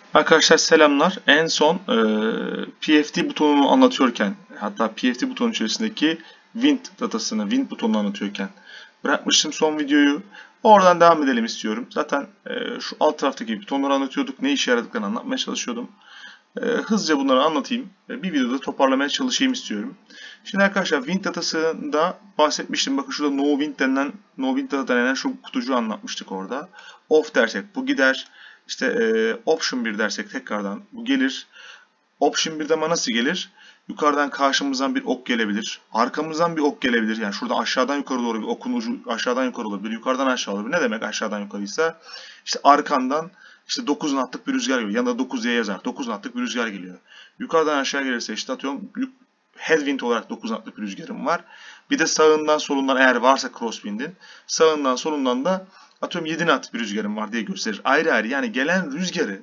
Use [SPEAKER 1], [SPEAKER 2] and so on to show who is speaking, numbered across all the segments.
[SPEAKER 1] Arkadaşlar selamlar. En son PFD butonunu anlatıyorken, hatta PFD butonu içerisindeki Wind datasını, Wind butonunu anlatıyorken bırakmıştım son videoyu. Oradan devam edelim istiyorum. Zaten şu alt taraftaki butonları anlatıyorduk. Ne işe yaradıklarını anlatmaya çalışıyordum. Hızlıca bunları anlatayım. Bir videoda toparlamaya çalışayım istiyorum. Şimdi arkadaşlar Wind datasında bahsetmiştim. Bakın şurada No Wind data denen şu kutucuğu anlatmıştık orada. Off dersek bu gider. İşte Option 1 dersek tekrardan bu gelir. Option 1'de ama nasıl gelir? Yukarıdan karşımızdan bir ok gelebilir. Arkamızdan bir ok gelebilir. Yani şurada aşağıdan yukarı doğru bir okun ucu aşağıdan yukarı olabilir. Yukarıdan aşağı olabilir. Ne demek aşağıdan yukarıysa? İşte arkandan işte 9 knotlık bir rüzgar geliyor. Yanında 9 diye yazar. 9 knotlık bir rüzgar geliyor. Yukarıdan aşağı gelirse işte atıyorum headwind olarak 9 knotlık bir rüzgarım var. Bir de sağından solundan eğer varsa crosswind'in sağından solundan da atıyorum 7 knot bir rüzgarım var diye gösterir. Ayrı ayrı yani gelen rüzgarı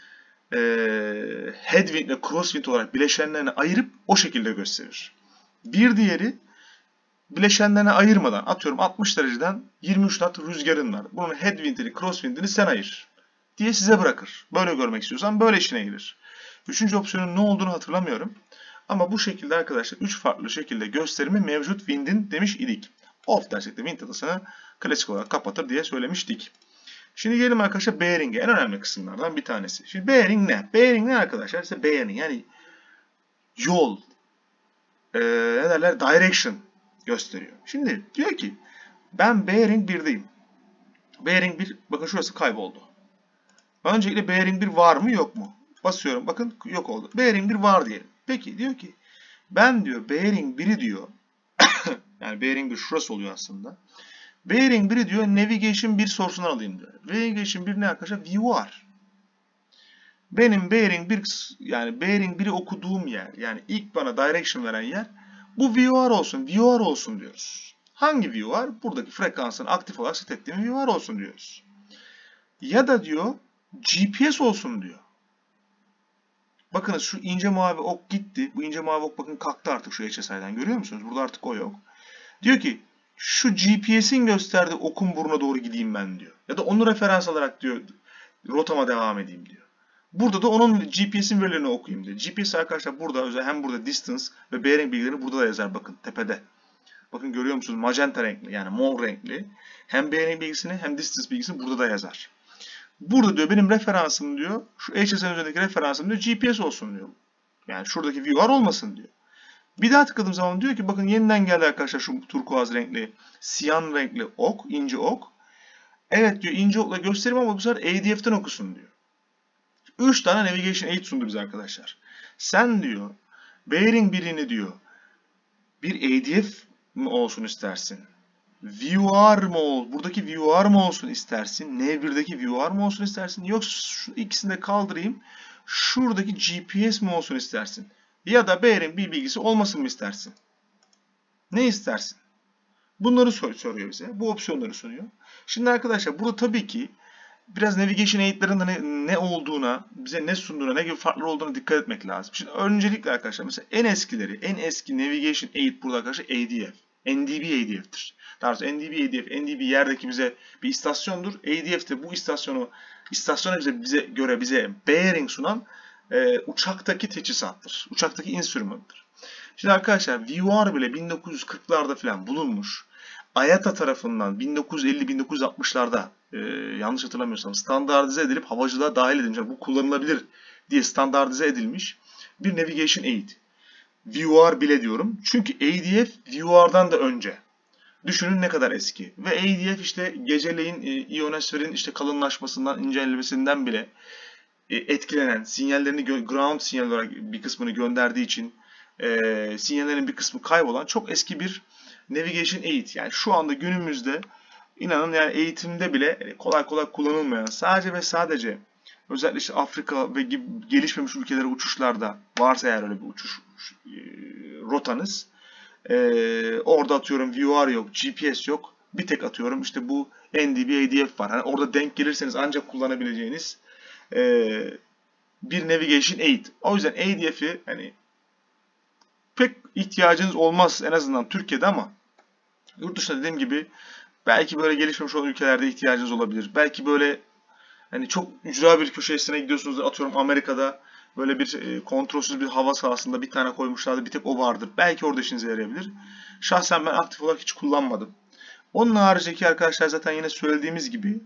[SPEAKER 1] headwind ile crosswind olarak bileşenlerine ayırıp o şekilde gösterir. Bir diğeri bileşenlerine ayırmadan atıyorum 60 dereceden 23 knot rüzgarın var. Bunun headwind'ini crosswind'ini sen ayır diye size bırakır. Böyle görmek istiyorsan böyle işine gelir. Üçüncü opsiyonun ne olduğunu hatırlamıyorum. Ama bu şekilde arkadaşlar 3 farklı şekilde gösterimi mevcut wind'in demiş idik. Off dersek de wind datasını klasik olarak kapatır diye söylemiştik. Şimdi gelelim arkadaşlar bearing'e. En önemli kısımlardan bir tanesi. Şimdi bearing ne? Bearing ne arkadaşlar? İşte bearing yani yol, ne derler? Direction gösteriyor. Şimdi diyor ki ben bearing 1'deyim. Bearing 1 bakın şurası kayboldu. Öncelikle bearing 1 var mı yok mu? Basıyorum bakın yok oldu. Bearing 1 var diyelim. Peki diyor ki ben diyor bearing 1'i diyor yani bearing 1 şurası oluyor aslında. Bearing 1'i diyor navigation 1 sorusundan alayım diyor. Navigation 1 ne arkadaşlar? VR. Benim bearing 1 yani bearing 1'i okuduğum yer yani ilk bana direction veren yer bu VR olsun. VR olsun diyoruz. Hangi VR? Buradaki frekansın aktif olarak set ettiğim VR olsun diyoruz. Ya da diyor GPS olsun diyor. Bakınız şu ince mavi ok gitti. Bu ince mavi ok bakın kalktı artık şu HSI'den. Görüyor musunuz? Burada artık o yok. Diyor ki şu GPS'in gösterdiği okun burnuna doğru gideyim ben diyor. Ya da onu referans alarak diyor rotama devam edeyim diyor. Burada da onun GPS'in verilerini okuyayım diyor. GPS arkadaşlar burada hem burada distance ve bearing bilgilerini burada da yazar bakın tepede. Bakın görüyor musunuz? Magenta renkli yani mor renkli. Hem bearing bilgisini hem distance bilgisini burada da yazar. Burada diyor benim referansım diyor. Şu HS'nin üzerindeki referansım diyor GPS olsun diyor. Yani şuradaki VR olmasın diyor. Bir daha tıkladığım zaman diyor ki bakın yeniden geldi arkadaşlar şu turkuaz renkli, siyan renkli ok, ince ok. Evet diyor ince okla göstereyim ama bu sefer ADF'den okusun diyor. 3 tane navigation aid sundu bize arkadaşlar. Sen diyor bearing birini diyor bir ADF mi olsun istersin? VR mı ol? Buradaki VR mı olsun istersin? N1'deki VR mı olsun istersin? Yoksa şu ikisini de kaldırayım. Şuradaki GPS mi olsun istersin? Ya da bearing bir bilgisi olmasın mı istersin? Ne istersin? Bunları soruyor bize. Bu opsiyonları sunuyor. Şimdi arkadaşlar burada tabii ki biraz navigation aid'lerin ne olduğuna, bize ne sunduğuna, ne gibi farklı olduğuna dikkat etmek lazım. Şimdi öncelikle arkadaşlar mesela en eski navigation aid burada arkadaşlar ADF. NDB ADF'tir. Daha doğrusu NDB ADF, NDB yerdeki bize bir istasyondur. ADF de bu istasyona bize bearing sunan uçaktaki teçhizattır. Uçaktaki instrümanttır. Şimdi arkadaşlar VR bile 1940'larda falan bulunmuş. IATA tarafından 1950-1960'larda yanlış hatırlamıyorsam standartize edilip havacılığa dahil edilmiş. Yani bu kullanılabilir diye standartize edilmiş bir navigation aid. VR bile diyorum. Çünkü ADF VR'dan da önce. Düşünün ne kadar eski. Ve ADF işte geceleyin ionosferin işte kalınlaşmasından, incelmesinden bile etkilenen, sinyallerini ground sinyal olarak bir kısmını gönderdiği için sinyallerin bir kısmı kaybolan çok eski bir navigation aid. Yani şu anda günümüzde inanın yani eğitimde bile kolay kolay kullanılmayan sadece ve sadece özellikle işte Afrika ve gelişmemiş ülkelere uçuşlarda varsa eğer öyle bir uçuş rotanız orada atıyorum VR yok, GPS yok. Bir tek atıyorum işte bu NDB ADF var. Hani orada denk gelirseniz ancak kullanabileceğiniz bir navigation aid. O yüzden ADF'i hani pek ihtiyacınız olmaz en azından Türkiye'de ama yurt dışında dediğim gibi belki böyle gelişmemiş olan ülkelerde ihtiyacınız olabilir. Belki böyle Hani çok ücra bir köşesine gidiyorsunuz, atıyorum Amerika'da böyle bir kontrolsüz bir hava sahasında bir tane koymuşlardı, bir tek o vardır. Belki orada işinize yarayabilir. Şahsen ben aktif olarak hiç kullanmadım. Onun haricindeki arkadaşlar zaten yine söylediğimiz gibi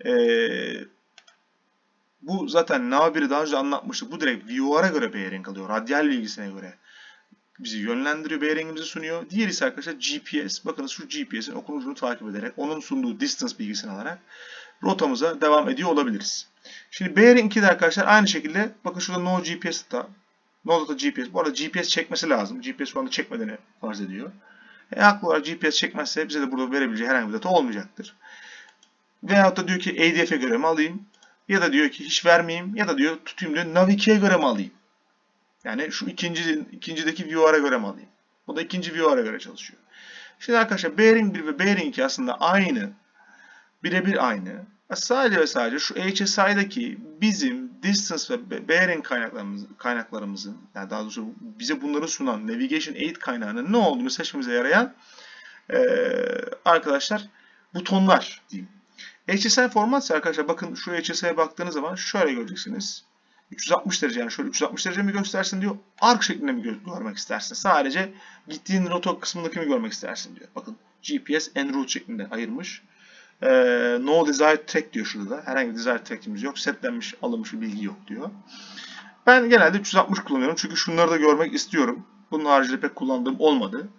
[SPEAKER 1] bu zaten Navi'yi daha önce anlatmıştık. Bu direkt VOR'a göre bearing alıyor. Radyal bilgisine göre bizi yönlendiriyor, bearing'imizi sunuyor. Diğer ise arkadaşlar GPS. Bakınız şu GPS'in okun ucunu takip ederek onun sunduğu distance bilgisini alarak rotamıza devam ediyor olabiliriz. Şimdi bearing 2'de arkadaşlar aynı şekilde bakın şurada no GPS data. No data GPS. Bu arada GPS çekmesi lazım. GPS şu anda çekmediğini farz ediyor. Haklı olarak GPS çekmezse bize de burada verebileceği herhangi bir data olmayacaktır. Veyahut da diyor ki ADF'e göre mi alayım? Ya da diyor ki hiç vermeyeyim. Ya da diyor tutayım diyor Navi 2'ye göre mi alayım? Yani şu ikincideki VOR'a göre mi alayım? Bu da ikinci VOR'a göre çalışıyor. Şimdi arkadaşlar bearing 1 ve bearing 2 aslında aynı. Birebir aynı. Sadece ve sadece şu HSI'daki bizim distance ve bearing kaynaklarımızın, yani daha doğrusu bize bunları sunan Navigation Aid kaynağının ne olduğunu seçmemize yarayan arkadaşlar butonlar diyeyim. HSI format arkadaşlar bakın şu HSI'ye baktığınız zaman şöyle göreceksiniz. 360 derece, yani şöyle 360 derece mi göstersin diyor. Arc şeklinde mi görmek istersin? Sadece gittiğin rota kısmındaki mi görmek istersin diyor. Bakın GPS en route şeklinde ayırmış. No desired track diyor şurada. Herhangi bir desired track'imiz yok. Setlenmiş, alınmış bir bilgi yok diyor. Ben genelde 360 kullanıyorum. Çünkü şunları da görmek istiyorum. Bunun haricinde pek kullandığım olmadı.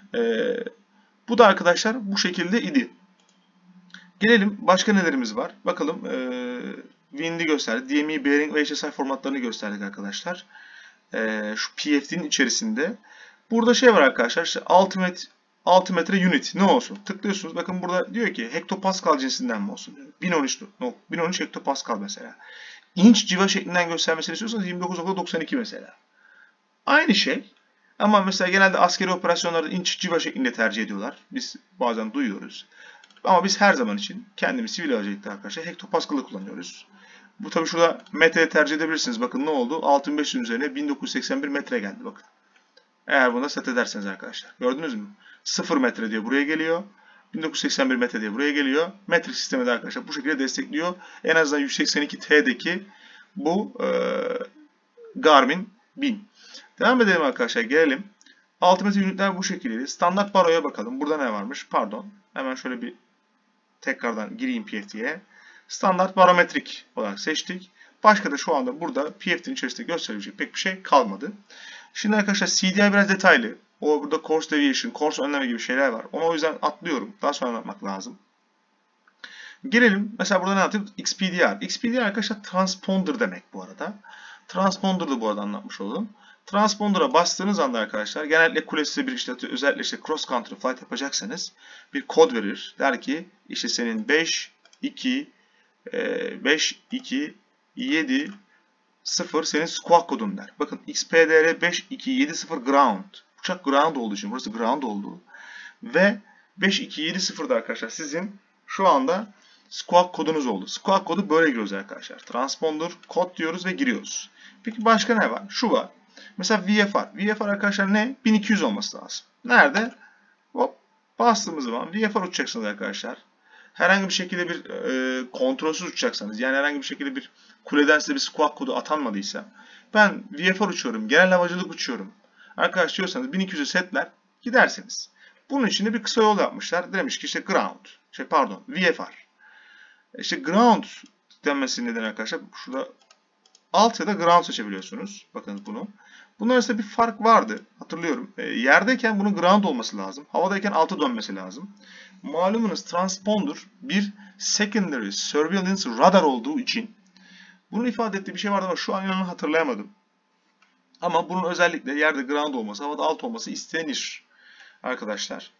[SPEAKER 1] Bu da arkadaşlar bu şekilde idi. Gelelim başka nelerimiz var. Bakalım Wind'i gösterdik. DME, bearing ve HSI formatlarını gösterdik arkadaşlar. Şu PFD'nin içerisinde. Burada şey var arkadaşlar. İşte altimetre unit ne olsun? Tıklıyorsunuz. Bakın burada diyor ki hektopascal cinsinden mi olsun diyor. 1013 no, 1013 hektopascal mesela. İnç civa şeklinden göstermesini istiyorsanız 29.92 mesela. Aynı şey. Ama mesela genelde askeri operasyonlarda inç civa şeklinde tercih ediyorlar. Biz bazen duyuyoruz. Ama biz her zaman için kendimiz sivil havacılıkta arkadaşlar hektopascal'ı kullanıyoruz. Bu tabi şurada metre tercih edebilirsiniz. Bakın ne oldu? 6500 üzerine 1981 metre geldi bakın. Eğer bunu set ederseniz arkadaşlar. Gördünüz mü? 0 metre diye buraya geliyor. 1981 metre diye buraya geliyor. Metrik sistemi de arkadaşlar bu şekilde destekliyor. En azından 182T'deki bu Garmin 1000. Devam edelim arkadaşlar. Gelelim. Altimetre unitler bu şekilde. Standart baroya bakalım. Burada ne varmış? Pardon. Hemen şöyle bir tekrardan gireyim PFD'ye. Standart barometrik olarak seçtik. Başka da şu anda burada PFD'nin içerisinde gösterebilecek pek bir şey kalmadı. Şimdi arkadaşlar CDI biraz detaylı. O burada course deviation, course önleme gibi şeyler var. Onu o yüzden atlıyorum. Daha sonra anlatmak lazım. Gelelim. Mesela burada ne anlatayım? XPDR. XPDR arkadaşlar transponder demek bu arada. Transponder'ı bu arada anlatmış olalım. Transponder'a bastığınız anda arkadaşlar genellikle kulesi bir işte özellikle işte cross country flight yapacaksanız bir kod verir. Der ki işte senin 5 2 7 0 senin squawk kodun der. Bakın XPDR 5270 ground. Uçak ground olduğu için burası ground olduğu. Ve 5270'da arkadaşlar sizin şu anda squawk kodunuz oldu. Squawk kodu böyle giriyoruz arkadaşlar. Transponder kod diyoruz ve giriyoruz. Peki başka ne var? Şu var. Mesela VFR. VFR arkadaşlar ne? 1200 olması lazım. Nerede? Hop. Bastığımız zaman VFR uçacaksınız arkadaşlar. Herhangi bir şekilde bir kontrolsüz uçacaksanız, yani herhangi bir şekilde bir kuleden size bir squawk kodu atanmadıysa, ben VFR uçuyorum, genel havacılık uçuyorum. Arkadaş diyorsanız 1200'e setler gidersiniz. Bunun için de bir kısa yol yapmışlar. Demiş ki işte ground, VFR. İşte ground denmesinin nedeni arkadaşlar şurada alt ya da ground seçebiliyorsunuz. Bakın bunu. Bunlar arasında bir fark vardı. Hatırlıyorum. Yerdeyken bunun ground olması lazım. Havadayken alta dönmesi lazım. Malumunuz transponder bir secondary surveillance radar olduğu için bunun ifade ettiği bir şey vardı ama şu an inanın hatırlayamadım. Ama bunun özellikle yerde ground olması, havada alt olması istenir arkadaşlar.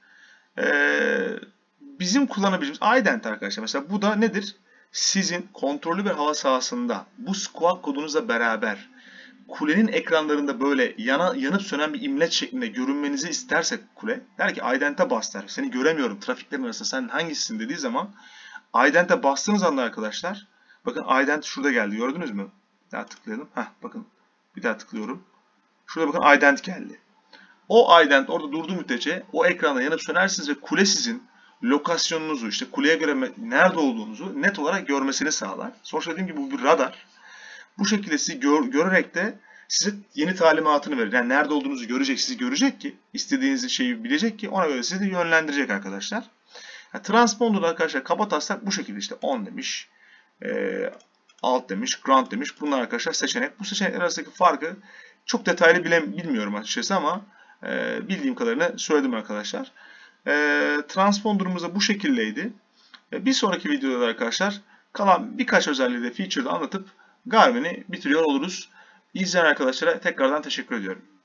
[SPEAKER 1] Bizim kullanabileceğimiz ident arkadaşlar. Mesela bu da nedir? Sizin kontrollü bir hava sahasında bu squawk kodunuzla beraber kulenin ekranlarında böyle yanıp sönen bir imleç şeklinde görünmenizi isterse kule der ki ident'e bas der. Seni göremiyorum trafiklerin arasında sen hangisisin dediği zaman ident'e bastığınız anda arkadaşlar bakın ident şurada geldi gördünüz mü? Bir daha tıklayalım. Bakın bir daha tıklıyorum. Şurada bakın ident geldi. O ident orada durduğu müddetçe o ekranda yanıp sönersiniz ve kule sizin lokasyonunuzu, işte kuleye göre nerede olduğunuzu net olarak görmesini sağlar. Sonuçta dediğim gibi bu bir radar. Bu şekilde sizi görerek de size yeni talimatını verir. Yani nerede olduğunuzu görecek, sizi görecek ki, istediğiniz şeyi bilecek ki ona göre sizi yönlendirecek arkadaşlar. Yani transponder'da arkadaşlar kabataslak bu şekilde işte on demiş, alt demiş, ground demiş. Bunlar arkadaşlar seçenek. Bu seçenekler arasındaki farkı çok detaylı bilmiyorum açıkçası ama bildiğim kadarını söyledim arkadaşlar. Transponder'ımız da bu şekildeydi. Bir sonraki videoda arkadaşlar kalan birkaç özelliği de feature'da anlatıp Garmin'i bitiriyor oluruz. İzleyen arkadaşlara tekrardan teşekkür ediyorum.